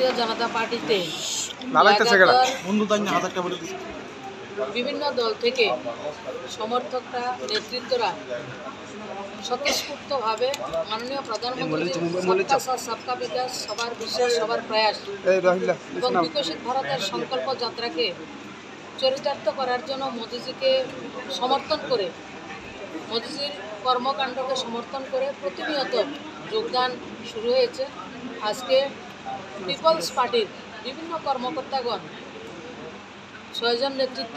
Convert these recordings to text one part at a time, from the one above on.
ভারতীয় জনতা পার্টিতে বিভিন্ন দল থেকে সমর্থকরা নেতৃত্বরা স্বতঃস্ফূর্তভাবে মাননীয় প্রধানমন্ত্রী সবকা সাথ সবকা বিকাশ, সবার বিশ্বাস, সবার প্রয়াস এবং বিকশিত ভারতের সংকল্প যাত্রাকে চরিতার্থ করার জন্য মোদিজিকে সমর্থন করে, মোদিজির কর্মকাণ্ডকে সমর্থন করে প্রতিনিয়ত যোগদান শুরু হয়েছে। আজকে পিপলস পার্টির বিভিন্ন কর্মকর্তাগণ 6 জন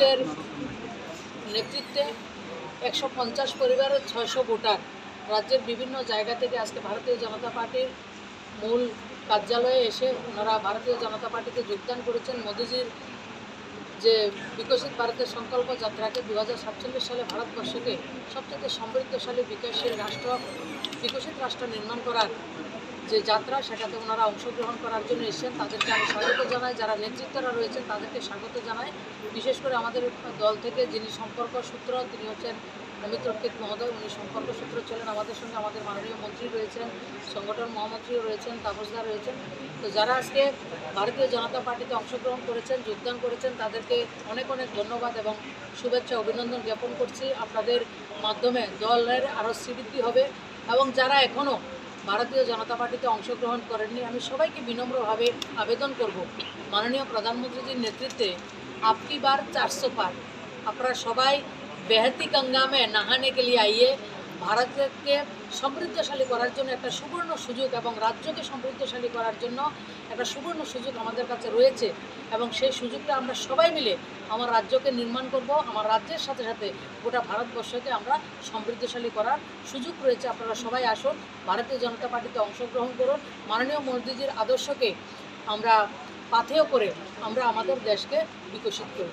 নেতৃত্বে 150 পরিবারের 600 ভোটার রাজ্যের বিভিন্ন জায়গা থেকে আজকে ভারতীয় জনতা পার্টির মূল কার্যালয়ে এসে ওনারা ভারতীয় জনতা পার্টিতে যোগদান করেছেন। মোদিজির যে বিকশিত ভারতের সংকল্প যাত্রাকে 2047 সালে ভারতবর্ষকে সবচেয়ে সমৃদ্ধশালী বিকশিত রাষ্ট্র নির্মাণ করার যে যাত্রা, সেটাতে ওনারা অংশগ্রহণ করার জন্য এসেছেন। তাদেরকে আমি স্বাগত জানাই। যারা নেতৃত্বরা রয়েছেন তাদেরকে স্বাগত জানাই। বিশেষ করে আমাদের দল থেকে যিনি সম্পর্ক সূত্র, তিনি হচ্ছেন অমিত রক্ষিত মহোদয়। উনি সম্পর্ক সূত্র ছিলেন আমাদের সঙ্গে। আমাদের মাননীয় মন্ত্রী রয়েছেন, সংগঠন মহামন্ত্রীও রয়েছেন, তাপসদা রয়েছেন। তো যারা আজকে ভারতীয় জনতা পার্টিতে অংশগ্রহণ করেছেন, যোগদান করেছেন, তাদেরকে অনেক অনেক ধন্যবাদ এবং শুভেচ্ছা অভিনন্দন জ্ঞাপন করছি। আপনাদের মাধ্যমে দলের আরও শ্রীবৃদ্ধি হবে এবং যারা এখনও ভারতীয় জনতা পার্টিতে অংশগ্রহণ করেননি, আমি সবাইকে বিনম্রভাবে আবেদন করব, মাননীয় প্রধানমন্ত্রীজির নেতৃত্বে আপকি বার 400 পার। আপনারা সবাই বেহতি গঙ্গা মে নহানে কে লিয়ে আইয়ে। ভারতকে সমৃদ্ধশালী করার জন্য একটা সুবর্ণ সুযোগ এবং রাজ্যকে সমৃদ্ধশালী করার জন্য একটা সুবর্ণ সুযোগ আমাদের কাছে রয়েছে এবং সেই সুযোগটা আমরা সবাই মিলে আমার রাজ্যকে নির্মাণ করব। আমার রাজ্যের সাথে সাথে গোটা ভারতবর্ষকে আমরা সমৃদ্ধশালী করার সুযোগ রয়েছে। আপনারা সবাই আসুন, ভারতীয় জনতা পার্টিতে অংশগ্রহণ করুন। মাননীয় মোদিজির আদর্শকে আমরা পাথেয় করে আমরা আমাদের দেশকে বিকশিত করি।